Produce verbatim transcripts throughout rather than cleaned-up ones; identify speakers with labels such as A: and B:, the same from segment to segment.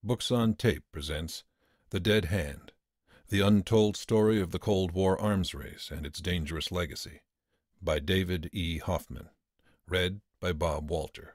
A: Books on Tape presents The Dead Hand, the untold story of the Cold War arms race and its dangerous legacy, by David E. Hoffman, read by Bob Walter.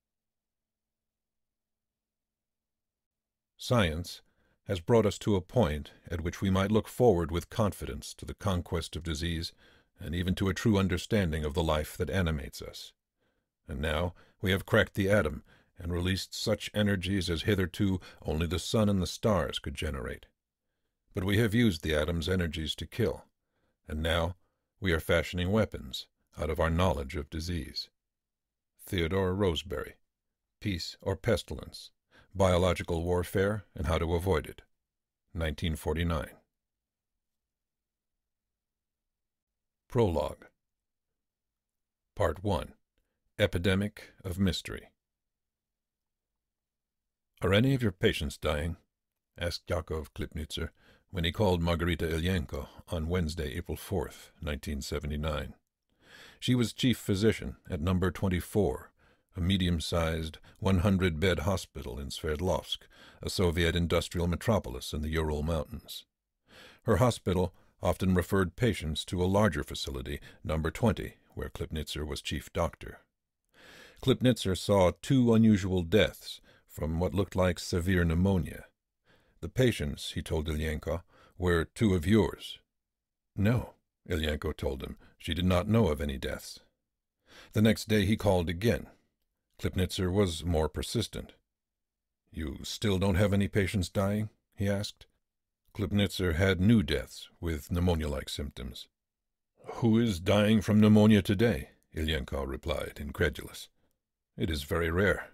A: Science has brought us to a point at which we might look forward with confidence to the conquest of disease and even to a true understanding of the life that animates us. And now we have cracked the atom and released such energies as hitherto only the sun and the stars could generate. But we have used the atom's energies to kill, and now we are fashioning weapons out of our knowledge of disease. Theodore Roseberry, Peace or Pestilence, Biological Warfare and How to Avoid It, nineteen forty-nine. Prologue. Part one. Epidemic of Mystery. "Are any of your patients dying?" asked Yakov Klipnitzer when he called Margarita Ilyenko on Wednesday, April fourth, nineteen seventy-nine. She was chief physician at number twenty-four, a medium-sized, one hundred bed hospital in Sverdlovsk, a Soviet industrial metropolis in the Ural Mountains. Her hospital often referred patients to a larger facility, number twenty, where Klipnitzer was chief doctor. Klipnitzer saw two unusual deaths from what looked like severe pneumonia. The patients, he told Ilyenko, were two of yours. No, Ilyenko told him. She did not know of any deaths. The next day he called again. Klipnitzer was more persistent. "You still don't have any patients dying?" he asked. Klipnitzer had new deaths with pneumonia-like symptoms. "Who is dying from pneumonia today?" Ilyenko replied, incredulous. "It is very rare."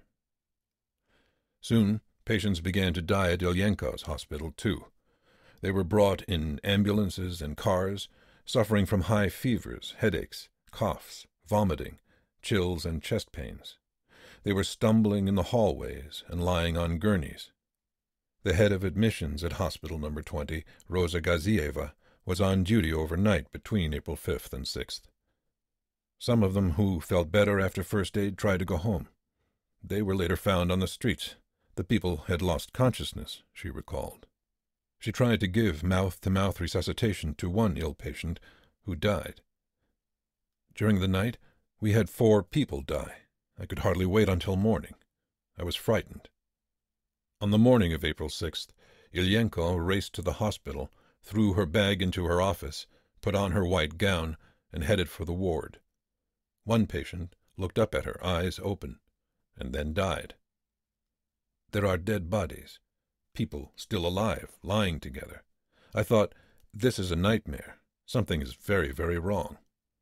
A: Soon, patients began to die at Ilyenko's hospital, too. They were brought in ambulances and cars, suffering from high fevers, headaches, coughs, vomiting, chills, and chest pains. They were stumbling in the hallways and lying on gurneys. The head of admissions at hospital number twenty, Rosa Gazieva, was on duty overnight between April fifth and sixth. Some of them who felt better after first aid tried to go home. They were later found on the streets. The people had lost consciousness, she recalled. She tried to give mouth-to-mouth resuscitation to one ill patient who died. "During the night, we had four people die. I could hardly wait until morning. I was frightened." On the morning of April sixth, Ilyenko raced to the hospital, threw her bag into her office, put on her white gown, and headed for the ward. One patient looked up at her, eyes open, and then died. "There are dead bodies, people still alive, lying together. I thought, this is a nightmare. Something is very, very wrong."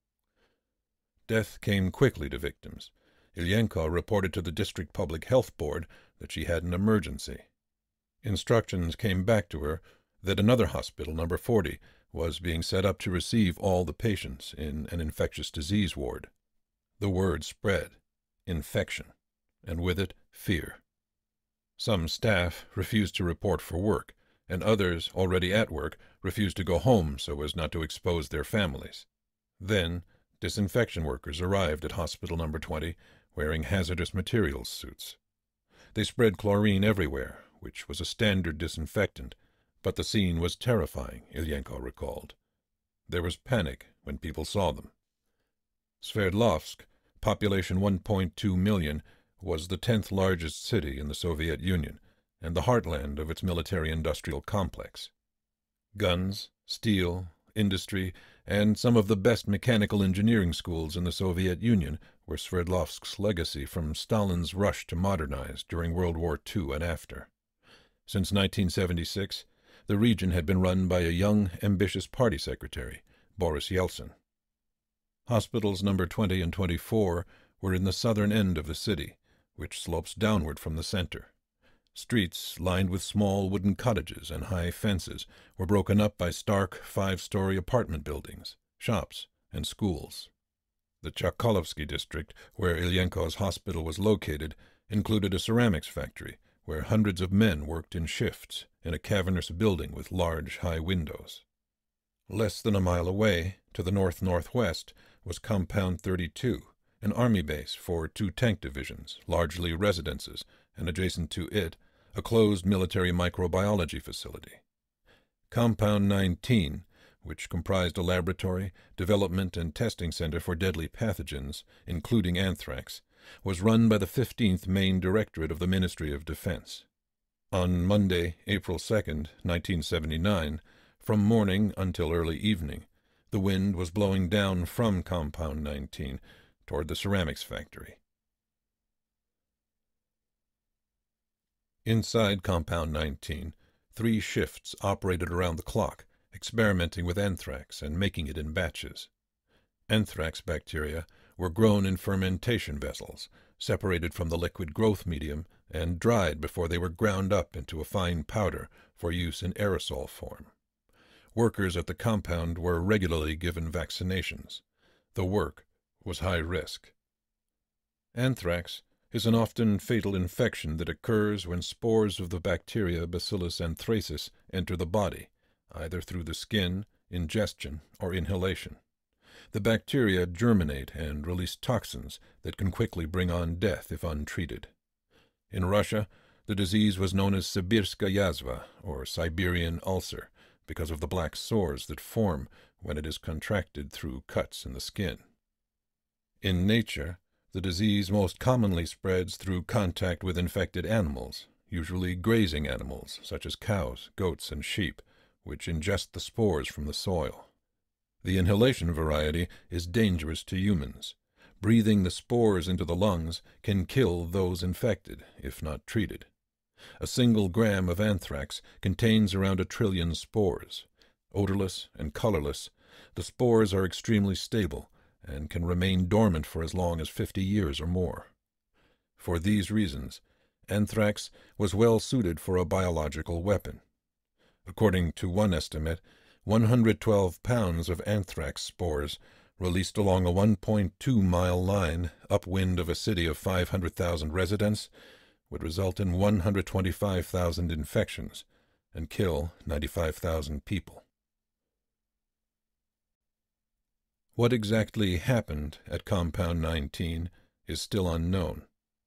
A: Death came quickly to victims. Ilyenko reported to the District Public Health Board that she had an emergency. Instructions came back to her that another hospital, number forty, was being set up to receive all the patients in an infectious disease ward. The word spread, infection, and with it, fear. Some staff refused to report for work, and others, already at work, refused to go home so as not to expose their families. Then, disinfection workers arrived at hospital number twenty, wearing hazardous materials suits. They spread chlorine everywhere, which was a standard disinfectant, but the scene was terrifying, Ilyenko recalled. There was panic when people saw them. Sverdlovsk, population one point two million, was the tenth largest city in the Soviet Union, and the heartland of its military-industrial complex. Guns, steel, industry, and some of the best mechanical engineering schools in the Soviet Union were Sverdlovsk's legacy from Stalin's rush to modernize during World War Two and after. Since nineteen seventy-six, the region had been run by a young, ambitious party secretary, Boris Yeltsin. Hospitals number twenty and twenty-four were in the southern end of the city, which slopes downward from the center. Streets, lined with small wooden cottages and high fences, were broken up by stark five-story apartment buildings, shops, and schools. The Tchaikovsky district, where Ilyenko's hospital was located, included a ceramics factory, where hundreds of men worked in shifts in a cavernous building with large, high windows. Less than a mile away, to the north-northwest, was Compound thirty-two, an army base for two tank divisions, largely residences, and adjacent to it, a closed military microbiology facility. Compound nineteen, which comprised a laboratory, development, and testing center for deadly pathogens, including anthrax, was run by the fifteenth Main Directorate of the Ministry of Defense. On Monday, April second, nineteen seventy-nine, from morning until early evening, the wind was blowing down from Compound nineteen toward the ceramics factory. Inside Compound nineteen, three shifts operated around the clock, experimenting with anthrax and making it in batches. Anthrax bacteria were grown in fermentation vessels, separated from the liquid growth medium, and dried before they were ground up into a fine powder for use in aerosol form. Workers at the compound were regularly given vaccinations. The work was high risk. Anthrax is an often fatal infection that occurs when spores of the bacteria Bacillus anthracis enter the body, either through the skin, ingestion, or inhalation. The bacteria germinate and release toxins that can quickly bring on death if untreated. In Russia, the disease was known as Sibirska yazva, or Siberian ulcer, because of the black sores that form when it is contracted through cuts in the skin. In nature, the disease most commonly spreads through contact with infected animals, usually grazing animals such as cows, goats, and sheep, which ingest the spores from the soil. The inhalation variety is dangerous to humans. Breathing the spores into the lungs can kill those infected, if not treated. A single gram of anthrax contains around a trillion spores. Odorless and colorless, the spores are extremely stable and can remain dormant for as long as fifty years or more. For these reasons, anthrax was well suited for a biological weapon. According to one estimate, one hundred twelve pounds of anthrax spores released along a one point two mile line upwind of a city of five hundred thousand residents would result in one hundred twenty-five thousand infections and kill ninety-five thousand people. What exactly happened at Compound nineteen is still unknown.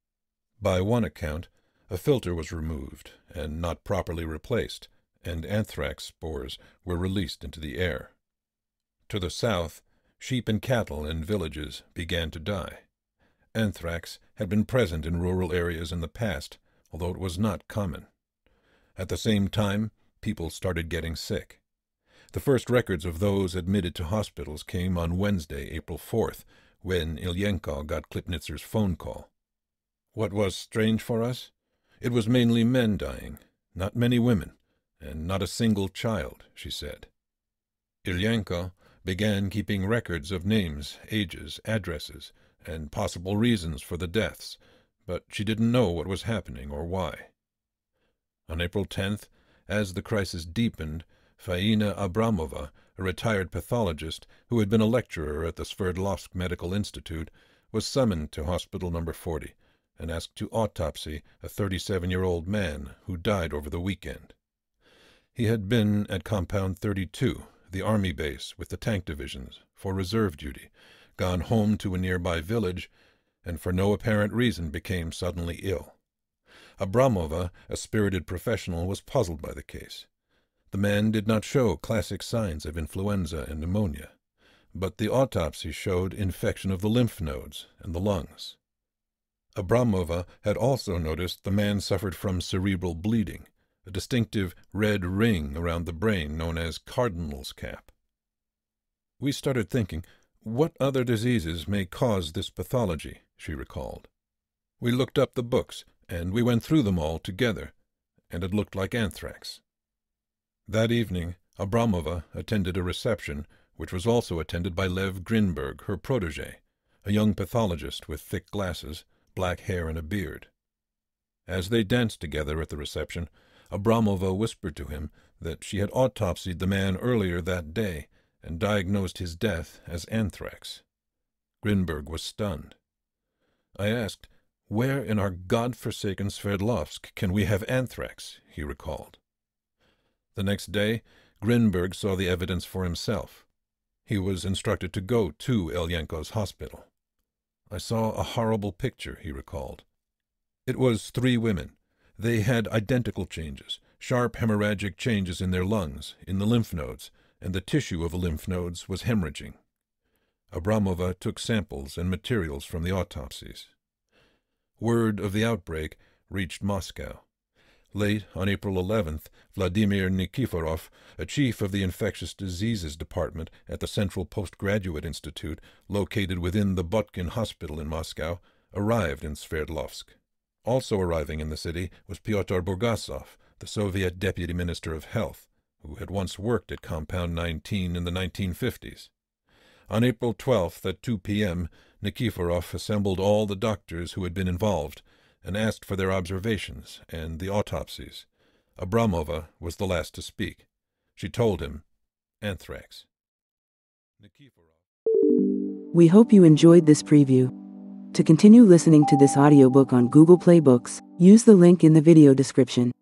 A: By one account, a filter was removed and not properly replaced, and anthrax spores were released into the air. To the south, sheep and cattle in villages began to die. Anthrax had been present in rural areas in the past, although it was not common. At the same time, people started getting sick. The first records of those admitted to hospitals came on Wednesday, April fourth, when Ilyenkov got Klipnitzer's phone call. What was strange for us? It was mainly men dying, not many women, and not a single child, she said. Ilyenkov began keeping records of names, ages, addresses, and possible reasons for the deaths, but she didn't know what was happening or why. On April tenth, as the crisis deepened, Faina Abramova, a retired pathologist who had been a lecturer at the Sverdlovsk Medical Institute, was summoned to Hospital Number forty and asked to autopsy a thirty-seven-year-old man who died over the weekend. He had been at Compound thirty-two, the army base with the tank divisions, for reserve duty, gone home to a nearby village, and for no apparent reason became suddenly ill. Abramova, a spirited professional, was puzzled by the case. The man did not show classic signs of influenza and pneumonia, but the autopsy showed infection of the lymph nodes and the lungs. Abramova had also noticed the man suffered from cerebral bleeding, a distinctive red ring around the brain known as cardinal's cap. We started thinking, what other diseases may cause this pathology, she recalled. We looked up the books, and we went through them all together, and it looked like anthrax. That evening, Abramova attended a reception, which was also attended by Lev Grinberg, her protege, a young pathologist with thick glasses, black hair, and a beard. As they danced together at the reception, Abramova whispered to him that she had autopsied the man earlier that day and diagnosed his death as anthrax. Grinberg was stunned. I asked, "Where in our God-forsaken Sverdlovsk can we have anthrax?" he recalled. The next day, Grinberg saw the evidence for himself. He was instructed to go to Ilyenkov's hospital. I saw a horrible picture, he recalled. It was three women, They had identical changes, sharp hemorrhagic changes in their lungs, in the lymph nodes, and the tissue of the lymph nodes was hemorrhaging. Abramova took samples and materials from the autopsies. Word of the outbreak reached Moscow. Late on April eleventh, Vladimir Nikiforov, a chief of the Infectious Diseases Department at the Central Postgraduate Institute, located within the Botkin Hospital in Moscow, arrived in Sverdlovsk. Also arriving in the city was Pyotr Burgasov, the Soviet Deputy Minister of Health, who had once worked at Compound nineteen in the nineteen fifties. On April twelfth at two p m, Nikiforov assembled all the doctors who had been involved and asked for their observations and the autopsies. Abramova was the last to speak. She told him, anthrax. Nikiforov.
B: We hope you enjoyed this preview. To continue listening to this audiobook on Google Play Books, use the link in the video description.